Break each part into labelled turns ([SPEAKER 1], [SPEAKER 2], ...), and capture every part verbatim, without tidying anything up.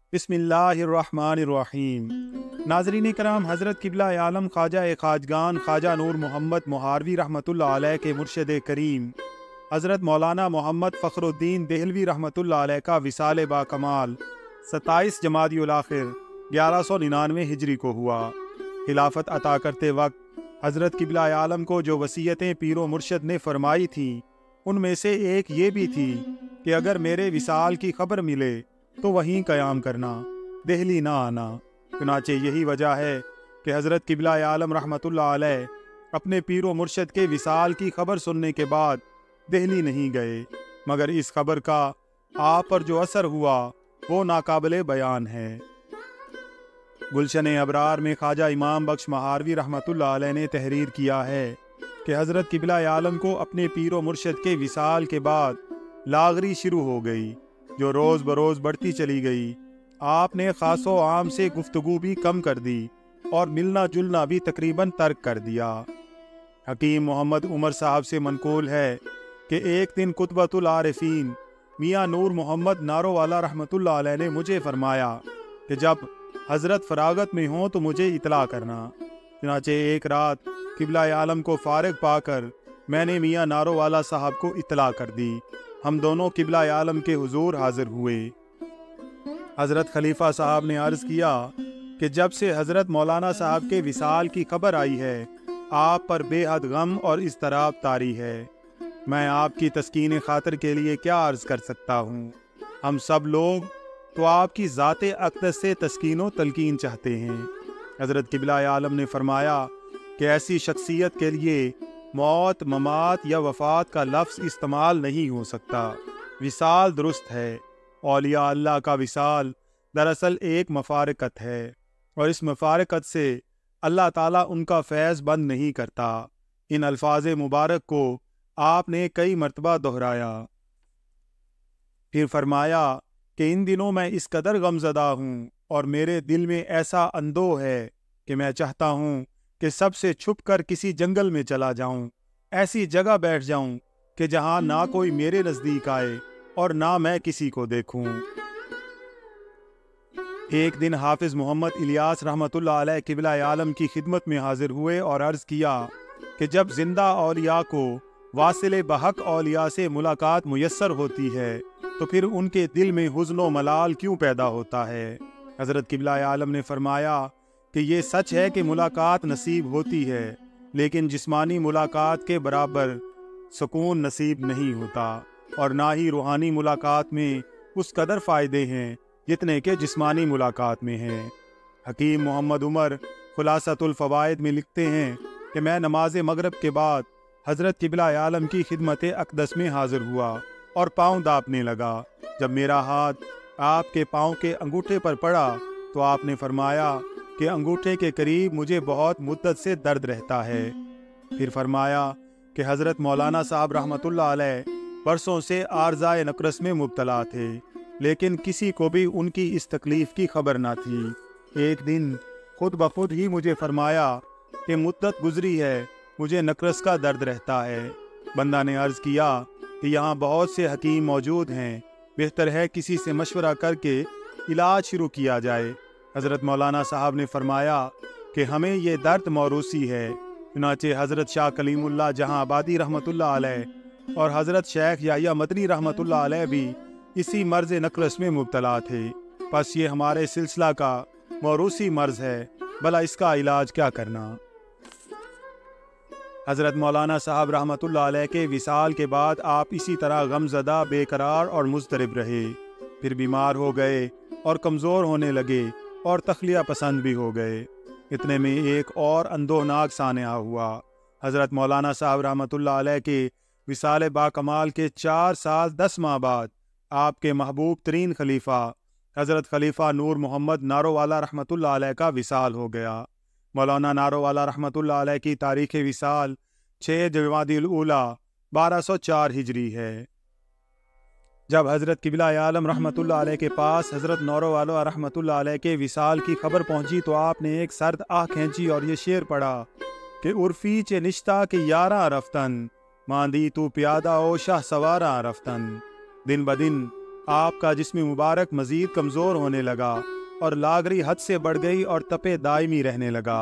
[SPEAKER 1] बिस्मिल्लाहिर्रहमानिर्रहीम। नाज़रीन करام, हज़रत क़िबला आलम ख्वाजा खाजगान ख्वाजा नूर मोहम्मद मोहारवी रहमतुल्लाह अलैह के मुर्शिद करीम हज़रत मौलाना मोहम्मद फ़खरुद्दीन देहलवी रहमतुल्लाह अलैह का विसाल बाकमाल सत्ताईस जमादियुल आखिर ग्यारह सौ निन्यानवे हिजरी को हुआ। खिलाफत अता करते वक्त हज़रत क़िबला आलम को जो वसीयतें पीरो मुर्शद ने फरमाई थीं, उनमें से एक ये भी थी कि अगर मेरे विसाल की खबर मिले तो वहीं क़याम करना, दिल्ली ना आना। चुनाचे यही वजह है कि हज़रत क़िबला आलम रहमतुल्लाह अलैह अपने पीरो मुर्शद के विसाल की खबर सुनने के बाद दिल्ली नहीं गए, मगर इस खबर का आप पर जो असर हुआ वो नाकाबिले बयान है। गुलशन अबरार में ख्वाजा इमाम बख्श महारवी रहमतुल्लाह अलैह ने तहरीर किया है कि हज़रत क़िबला आलम को अपने पीरो मुर्शद के विसाल के बाद लागरी शुरू हो गई, जो रोज़ बरोज़ बढ़ती चली गई। आपने ख़ासो आम से गुफ्तगू भी कम कर दी और मिलना जुलना भी तकरीबन तर्क कर दिया। हकीम मोहम्मद उमर साहब से मनकूल है कि एक दिन कुतबतुल आरिफीन मियाँ नूर मोहम्मद नारोवाला रहमतुल्लाह अलैह ने मुझे फरमाया कि जब हज़रत फरागत में हों तो मुझे इतला करना। चुनाचे एक रात क़िबला आलम को फारिग पाकर मैंने मियाँ नारोवाला साहब को इतला कर दी। हम दोनों क़िबला आलम के हुजूर हाजिर हुए। हज़रत खलीफा साहब ने अर्ज़ किया कि जब से हज़रत मौलाना साहब के विसाल की खबर आई है, आप पर बेहद गम और इज़्तिराब तारी है। मैं आपकी तस्कीन खातिर के लिए क्या अर्ज़ कर सकता हूँ। हम सब लोग तो आपकी ज़ाते अक़दस से तस्कीनो तलकीन चाहते हैं। हज़रत क़िबला आलम ने फरमाया कि ऐसी शख्सियत के लिए मौत, ममात या वफ़ात का लफ्ज़ इस्तेमाल नहीं हो सकता। विसाल दुरुस्त है। औलिया अल्लाह का विसाल दरअसल एक मफ़ारक़त है और इस मफ़ारक़त से अल्लाह ताला उनका फैज़ बंद नहीं करता। इन अल्फाज मुबारक को आपने कई मरतबा दोहराया। फिर फरमाया कि इन दिनों मैं इस कदर गमज़दा हूँ और मेरे दिल में ऐसा अंदोह है कि मैं चाहता हूँ कि सबसे छुप कर किसी जंगल में चला जाऊं, ऐसी जगह बैठ जाऊं कि जहां ना कोई मेरे नज़दीक आए और ना मैं किसी को देखूं। एक दिन हाफिज मोहम्मद इलियास रहमतुल्लाह अलैह क़िबला आलम की खिदमत में हाजिर हुए और अर्ज़ किया कि जब जिंदा औलिया को वासिले बहक औलिया से मुलाकात मुयस्सर होती है तो फिर उनके दिल में हुज़्न व मलाल क्यों पैदा होता है। हज़रत क़िबला आलम ने फरमाया कि ये सच है कि मुलाकात नसीब होती है, लेकिन जिस्मानी मुलाकात के बराबर सुकून नसीब नहीं होता और ना ही रूहानी मुलाकात में उस कदर फ़ायदे हैं जितने के जिस्मानी मुलाकात में हैं। हकीम मोहम्मद उमर खुलासतुल फ़वाइद में लिखते हैं कि मैं नमाज मगरिब के बाद हज़रत क़िबला आलम की खिदमत अक़दस में हाज़िर हुआ और पाँव दाँपने लगा। जब मेरा हाथ आपके पाँव के अंगूठे पर पड़ा तो आपने फरमाया कि अंगूठे के करीब मुझे बहुत मुद्दत से दर्द रहता है। फिर फरमाया कि हज़रत मौलाना साहब रहमतुल्लाह अलैह बरसों से आर्ज़ाए नक़रस में मुब्तला थे, लेकिन किसी को भी उनकी इस तकलीफ़ की खबर ना थी। एक दिन खुद ब खुद ही मुझे फरमाया कि मुद्दत गुज़री है, मुझे नक़रस का दर्द रहता है। बंदा ने अर्ज़ किया कि यहाँ बहुत से हकीम मौजूद हैं, बेहतर है किसी से मशवरा करके इलाज शुरू किया जाए। हज़रत मौलाना साहब ने फरमाया कि हमें ये दर्द मौरूसी है। चुनाचे हज़रत शाह कलीमुल्लाह जहाँ आबादी रहमतुल्लाह अलैह और हज़रत शेख याहिया मदनी रहमतुल्लाह अलैह भी इसी मर्ज़ नक़रस में मुब्तला थे। बस ये हमारे सिलसिला का मौरूसी मर्ज़ है, भला इसका इलाज क्या करना। हज़रत मौलाना साहब रहमतुल्लाह अलैह के विसाल के बाद आप इसी तरह गमज़दा, बेकरार और मुज़तरिब रहे। फिर बीमार हो गए और कमज़ोर होने लगे और तखलिया पसंद भी हो गए। इतने में एक और अंदोहनाक सानिया हुआ। हज़रत मौलाना साहब रहमतुल्लाह अलैह के विसाल बाकमाल के चार साल दस माह बाद आपके महबूब तरीन खलीफा हज़रत खलीफा नूर मोहम्मद नारोवाला रहमतुल्लाह अलैह का विसाल हो गया। मौलाना नारोवाला रहमतुल्लाह अलैह की तारीख़ विसाल छः जमादिल ऊला बारह सौ चार हिजरी है। जब हज़रत क़िबला आलम रहमतुल्लाह अलैह के पास हज़रत नारोवाला रहमतुल्लाह अलैह के विसाल की खबर पहुंची तो आपने एक सर्द आह खींची और ये शेर पढ़ा कि उर्फ़ी चे निश्ता के यारा रफ्तन मांदी तू प्यादा ओ शाह सवारा रफ्तन। दिन ब दिन آپ کا جسم مبارک مزید کمزور ہونے لگا اور لاغری حد سے بڑھ گئی اور تپے دائمی رہنے لگا۔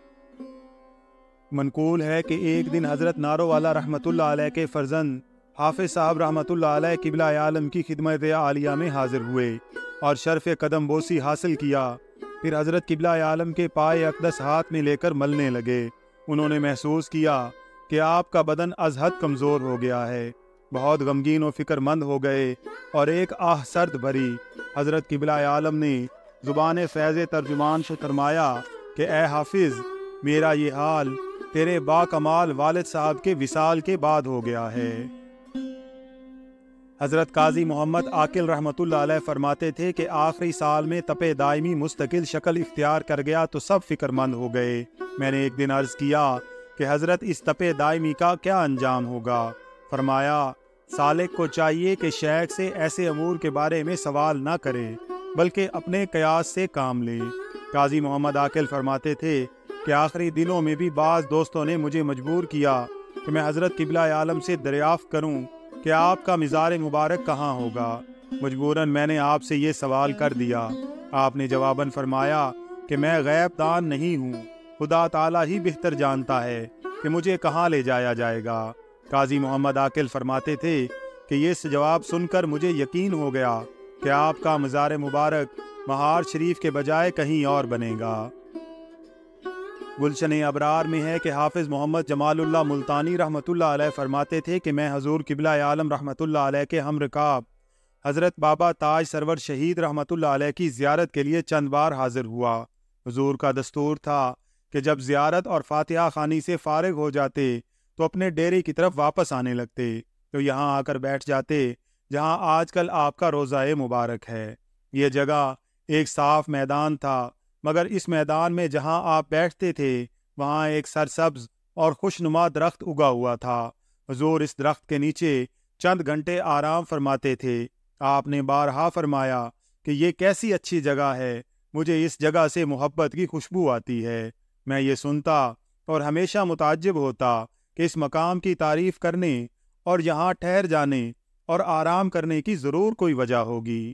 [SPEAKER 1] منقول ہے کہ ایک دن حضرت نارو والا رحمۃ اللہ علیہ کے فرزند حافظ صاحب رحمۃ اللہ علیہ قبلہ عالم کی خدمت عالیہ میں حاضر ہوئے اور شرف قدم بوسی حاصل کیا۔ پھر حضرت قبلہ عالم کے پائے اقدس ہاتھ میں لے کر ملنے لگے۔ انہوں نے محسوس کیا کہ آپ کا بدن از حد کمزور ہو گیا ہے، بہت غمگین و فکر مند ہو گئے اور ایک آہ سرد بھری حضرت قبلہ عالم نے زبان فیض ترجمان سے فرمایا کہ اے حافظ، میرا یہ حال تیرے با کمال والد صاحب کے وصال کے بعد ہو گیا ہے۔ حضرت قاضی محمد عاقل رحمۃ اللہ علیہ فرماتے تھے کہ آخری سال میں تپے دائمی مستقل شکل اختیار کر گیا تو سب فکر مند ہو گئے۔ میں نے ایک دن عرض کیا کہ حضرت اس تپے دائمی کا کیا انجام ہوگا؟ فرمایا سالک کو چاہیے کہ شیخ سے ایسے امور کے بارے میں سوال نہ کرے بلکہ اپنے قیاس سے کام لے۔ قاضی محمد عاقل فرماتے تھے کہ آخری دنوں میں بھی بعض دوستوں نے مجھے مجبور کیا کہ میں حضرت قبلہ عالم سے دریافت کروں کہ آپ کا مزار مبارک کہاں ہوگا۔ مجبوراً میں نے آپ سے یہ سوال کر دیا۔ آپ نے جواباً فرمایا کہ میں غیب دان نہیں ہوں، خدا تعالیٰ ہی بہتر جانتا ہے کہ مجھے کہاں لے جایا جائے گا۔ قاضی محمد عاقل فرماتے تھے کہ یہ جواب سن کر مجھے یقین ہو گیا کہ آپ کا مزار مبارک مہار شریف کے بجائے کہیں اور بنے گا۔ گلشن ابرار میں ہے کہ حافظ محمد جمال اللہ ملتانی رحمۃ اللہ علیہ فرماتے تھے کہ میں حضور قبلہ عالم رحمۃ اللہ علیہ کے ہم رکاب حضرت بابا تاج سرور شہید رحمۃ اللہ علیہ کی زیارت کے لیے چند بار حاضر ہوا۔ حضور کا دستور تھا کہ جب زیارت اور فاتحہ خوانی سے فارغ ہو جاتے تو اپنے ڈیرے کی طرف واپس آنے لگتے تو یہاں آ کر بیٹھ جاتے جہاں آج کل آپ کا روضہ مبارک ہے۔ یہ جگہ ایک صاف میدان تھا، مگر اس میدان میں جہاں آپ بیٹھتے تھے وہاں ایک سرسبز اور خوشنما درخت اگا ہوا تھا۔ حضور اس درخت کے نیچے چند گھنٹے آرام فرماتے تھے۔ آپ نے بارہا فرمایا کہ یہ کیسی اچھی جگہ ہے، مجھے اس جگہ سے محبت کی خوشبو آتی ہے۔ میں یہ سنتا اور ہمیشہ متعجب ہوتا کہ اس مقام کی تعریف کرنے اور یہاں ٹھہر جانے اور آرام کرنے کی ضرور کوئی وجہ ہوگی۔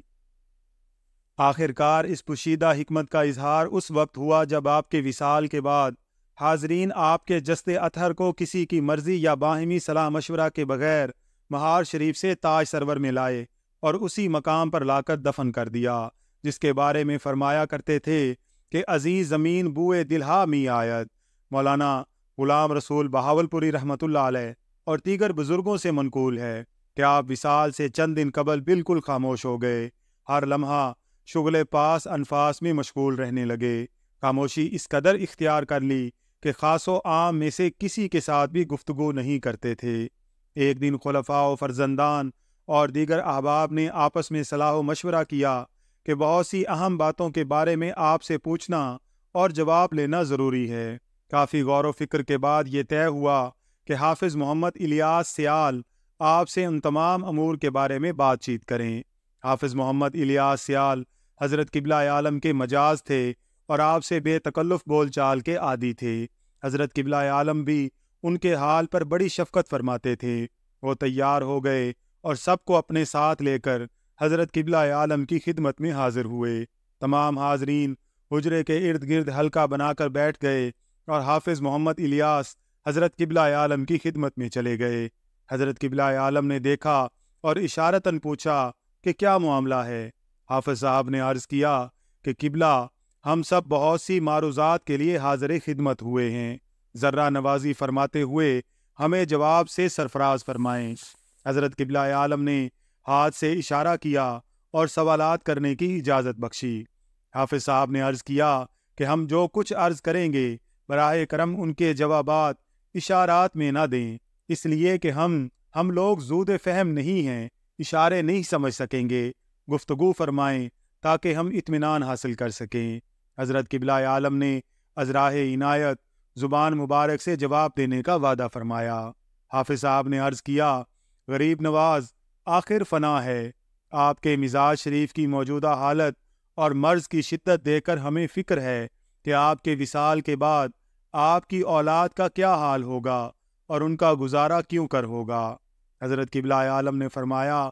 [SPEAKER 1] آخر کار اس پوشیدہ حکمت کا اظہار اس وقت ہوا جب آپ کے وصال کے بعد حاضرین آپ کے جسد اطہر کو کسی کی مرضی یا باہمی صلاح مشورہ کے بغیر مہار شریف سے تاج سرور میں لائے اور اسی مقام پر لا کر دفن کر دیا، جس کے بارے میں فرمایا کرتے تھے کہ عزیز زمین بوئے دلہا می آیت۔ مولانا غلام رسول بہاولپوری رحمۃ اللہ علیہ اور دیگر بزرگوں سے منقول ہے کہ آپ وصال سے چند دن قبل بالکل خاموش ہو گئے، ہر لمحہ شغل پاس انفاس میں مشغول رہنے لگے۔ خاموشی اس قدر اختیار کر لی کہ خاص و عام میں سے کسی کے ساتھ بھی گفتگو نہیں کرتے تھے۔ ایک دن خلفاء و فرزندان اور دیگر احباب نے آپس میں صلاح و مشورہ کیا کہ بہت سی اہم باتوں کے بارے میں آپ سے پوچھنا اور جواب لینا ضروری ہے۔ کافی غور و فکر کے بعد یہ طے ہوا کہ حافظ محمد الیاس سیال آپ سے ان تمام امور کے بارے میں بات چیت کریں۔ حافظ محمد الیاس سیال حضرت قبلہ عالم کے مجاز تھے اور آپ سے بے تکلف بول چال کے عادی تھے۔ حضرت قبلہ عالم بھی ان کے حال پر بڑی شفقت فرماتے تھے۔ وہ تیار ہو گئے اور سب کو اپنے ساتھ لے کر حضرت قبلہ عالم کی خدمت میں حاضر ہوئے۔ تمام حاضرین حجرے کے ارد گرد حلقہ بنا کر بیٹھ گئے اور حافظ محمد الیاس حضرت قبلہ عالم کی خدمت میں چلے گئے۔ حضرت قبلہ عالم نے دیکھا اور اشارتاً پوچھا کہ کیا معاملہ ہے؟ حافظ صاحب نے عرض کیا کہ قبلہ، ہم سب بہت سی معروضات کے لیے حاضر خدمت ہوئے ہیں، ذرہ نوازی فرماتے ہوئے ہمیں جواب سے سرفراز فرمائیں۔ حضرت قبلہ عالم نے ہاتھ سے اشارہ کیا اور سوالات کرنے کی اجازت بخشی۔ حافظ صاحب نے عرض کیا کہ ہم جو کچھ عرض کریں گے براہ کرم ان کے جوابات اشارات میں نہ دیں، اس لیے کہ ہم ہم لوگ زود فہم نہیں ہیں، اشارے نہیں سمجھ سکیں گے، گفتگو فرمائیں تاکہ ہم اطمینان حاصل کر سکیں۔ حضرت قبلہ عالم نے ازراہ عنایت زبان مبارک سے جواب دینے کا وعدہ فرمایا۔ حافظ صاحب نے عرض کیا، غریب نواز، آخر فنا ہے، آپ کے مزاج شریف کی موجودہ حالت اور مرض کی شدت دیکھ کر ہمیں فکر ہے کہ آپ کے وصال کے بعد آپ کی اولاد کا کیا حال ہوگا اور ان کا گزارا کیوں کر ہوگا۔ حضرت قبلہ عالم نے فرمایا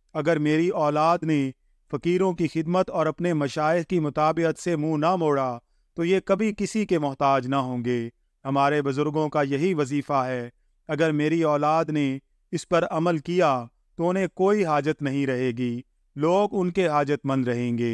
[SPEAKER 1] اگر میری اولاد نے فقیروں کی خدمت اور اپنے مشائخ کی مطابعت سے منہ نہ موڑا تو یہ کبھی کسی کے محتاج نہ ہوں گے۔ ہمارے بزرگوں کا یہی وظیفہ ہے۔ اگر میری اولاد نے اس پر عمل کیا تو انہیں کوئی حاجت نہیں رہے گی، لوگ ان کے حاجت مند رہیں گے۔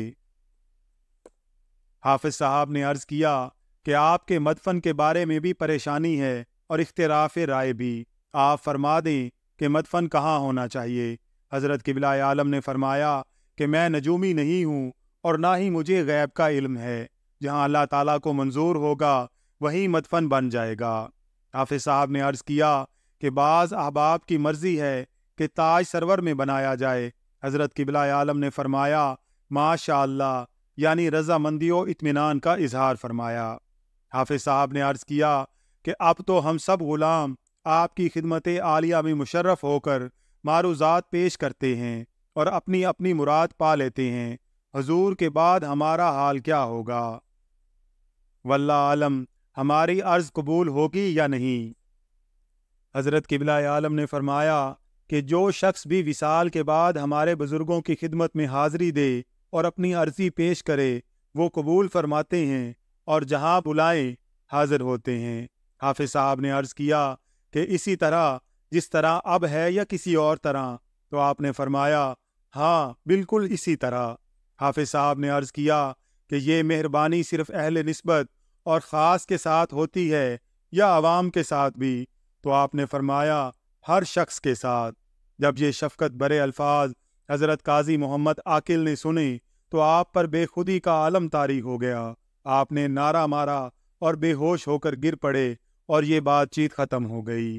[SPEAKER 1] حافظ صاحب نے عرض کیا کہ آپ کے مدفن کے بارے میں بھی پریشانی ہے اور اختلاف رائے بھی، آپ فرما دیں کہ مدفن کہاں ہونا چاہیے۔ حضرت قبلہ عالم نے فرمایا کہ میں نجومی نہیں ہوں اور نہ ہی مجھے غیب کا علم ہے، جہاں اللہ تعالیٰ کو منظور ہوگا وہیں مدفن بن جائے گا۔ حافظ صاحب نے عرض کیا کہ بعض احباب کی مرضی ہے کہ تاج سرور میں بنایا جائے۔ حضرت قبلہ عالم نے فرمایا ماشاء اللہ، یعنی رضامندی و اطمینان کا اظہار فرمایا۔ حافظ صاحب نے عرض کیا کہ اب تو ہم سب غلام آپ کی خدمت عالیہ میں مشرف ہو کر معروضات پیش کرتے ہیں اور اپنی اپنی مراد پا لیتے ہیں، حضور کے بعد ہمارا حال کیا ہوگا؟ واللہ عالم ہماری عرض قبول ہوگی یا نہیں۔ حضرت قبلہ عالم نے فرمایا کہ جو شخص بھی وصال کے بعد ہمارے بزرگوں کی خدمت میں حاضری دے اور اپنی عرضی پیش کرے وہ قبول فرماتے ہیں اور جہاں بلائیں حاضر ہوتے ہیں۔ حافظ صاحب نے عرض کیا کہ اسی طرح جس طرح اب ہے یا کسی اور طرح؟ تو آپ نے فرمایا ہاں بالکل اسی طرح۔ حافظ صاحب نے عرض کیا کہ یہ مہربانی صرف اہل نسبت اور خاص کے ساتھ ہوتی ہے یا عوام کے ساتھ بھی؟ تو آپ نے فرمایا ہر شخص کے ساتھ۔ جب یہ شفقت برے الفاظ حضرت قاضی محمد عاقل نے سنے تو آپ پر بے خودی کا عالم طاری ہو گیا۔ آپ نے نعرہ مارا اور بے ہوش ہو کر گر پڑے اور یہ بات چیت ختم ہو گئی۔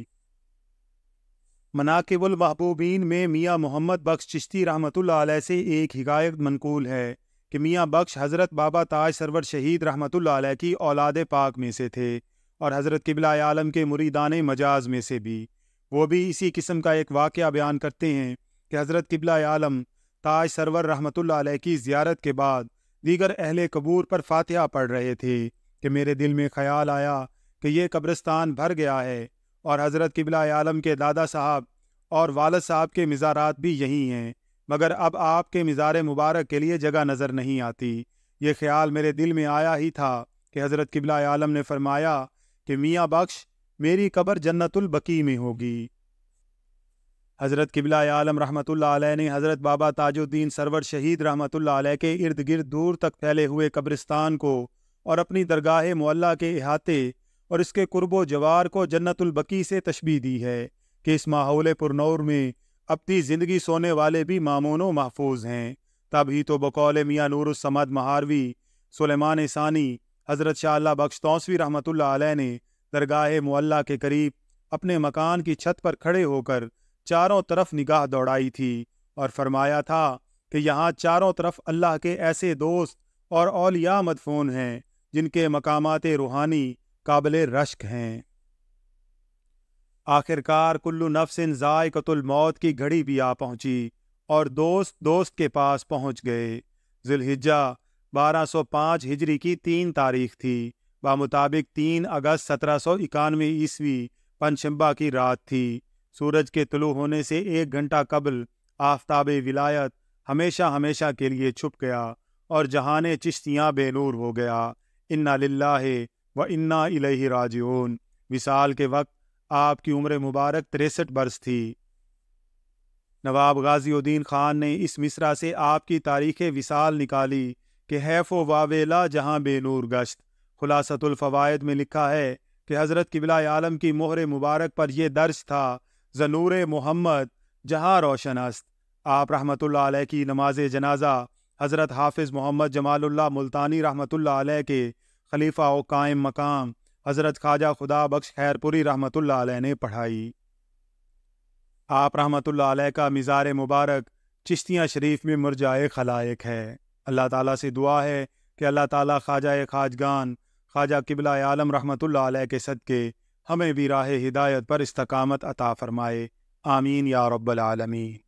[SPEAKER 1] مناقب المحبوبین میں میاں محمد بخش چشتی رحمۃ اللہ علیہ سے ایک حکایت منقول ہے کہ میاں بخش حضرت بابا تاج سرور شہید رحمۃ اللہ علیہ کی اولاد پاک میں سے تھے اور حضرت قبلہ عالم کے مریدان مجاز میں سے بھی۔ وہ بھی اسی قسم کا ایک واقعہ بیان کرتے ہیں کہ حضرت قبلہ عالم تاج سرور رحمۃ اللہ علیہ کی زیارت کے بعد دیگر اہل قبور پر فاتحہ پڑھ رہے تھے کہ میرے دل میں خیال آیا کہ یہ قبرستان بھر گیا ہے اور حضرت قبلہ عالم کے دادا صاحب اور والد صاحب کے مزارات بھی یہی ہیں، مگر اب آپ کے مزار مبارک کے لیے جگہ نظر نہیں آتی۔ یہ خیال میرے دل میں آیا ہی تھا کہ حضرت قبلہ عالم نے فرمایا کہ میاں بخش میری قبر جنت البقیع میں ہوگی۔ حضرت قبلہ عالم رحمۃ اللہ علیہ نے حضرت بابا تاج الدین سرور شہید رحمۃ اللہ علیہ کے ارد گرد دور تک پھیلے ہوئے قبرستان کو اور اپنی درگاہ معلیٰ کے احاطے اور اس کے قرب و جوار کو جنت البقیع سے تشبیہ دی ہے کہ اس ماحول پرنور میں اپنی زندگی سونے والے بھی مامون و محفوظ ہیں۔ تب ہی تو بقول میاں نور الصمد مہاروی سلیمان ثانی حضرت شاہ اللہ بخش توسوی رحمۃ اللہ علیہ نے درگاہ معلیٰ کے قریب اپنے مکان کی چھت پر کھڑے ہو کر چاروں طرف نگاہ دوڑائی تھی اور فرمایا تھا کہ یہاں چاروں طرف اللہ کے ایسے دوست اور اولیاء مدفون ہیں جن کے مقامات روحانی قابل رشک ہیں۔ آخرکار کل نفس ذائقۃ الموت کی گھڑی بھی آ پہنچی اور دوست دوست کے پاس پہنچ گئے۔ ذی الحجہ بارہ سو پانچ ہجری کی تین تاریخ تھی، بمطابق تین اگست سترہ سو اکانوے عیسوی پنچشنبہ کی رات تھی۔ سورج کے طلوع ہونے سے ایک گھنٹہ قبل آفتاب ولایت ہمیشہ ہمیشہ کے لیے چھپ گیا اور جہان چشتیاں بے نور ہو گیا۔ انا للہ و انا الیہ راجعون۔ وصال کے وقت آپ کی عمر مبارک تریسٹھ برس تھی۔ نواب غازی الدین خان نے اس مصرع سے آپ کی تاریخ وصال نکالی کہ حیف و واویلا جہاں بے نور گشت۔ خلاصۃ الفوائد میں لکھا ہے کہ حضرت قبلہ عالم کی مہر مبارک پر یہ درج تھا ذنور محمد جہاں روشن است۔ آپ رحمۃ اللہ علیہ کی نماز جنازہ حضرت حافظ محمد جمال اللہ ملتانی رحمۃ اللہ علیہ کے خلیفہ و قائم مقام حضرت خواجہ خدا بخش خیر پوری رحمۃ اللہ علیہ نے پڑھائی۔ آپ رحمۃ اللہ علیہ کا مزار مبارک چشتیاں شریف میں مرجائے خلائق ہے۔ اللہ تعالیٰ سے دعا ہے کہ اللہ تعالیٰ خواجہ خواجگان خواجہ قبلہ عالم رحمۃ اللہ علیہ کے صدقے ہمیں بھی راہ ہدایت پر استقامت عطا فرمائے۔ آمین یا رب العالمین۔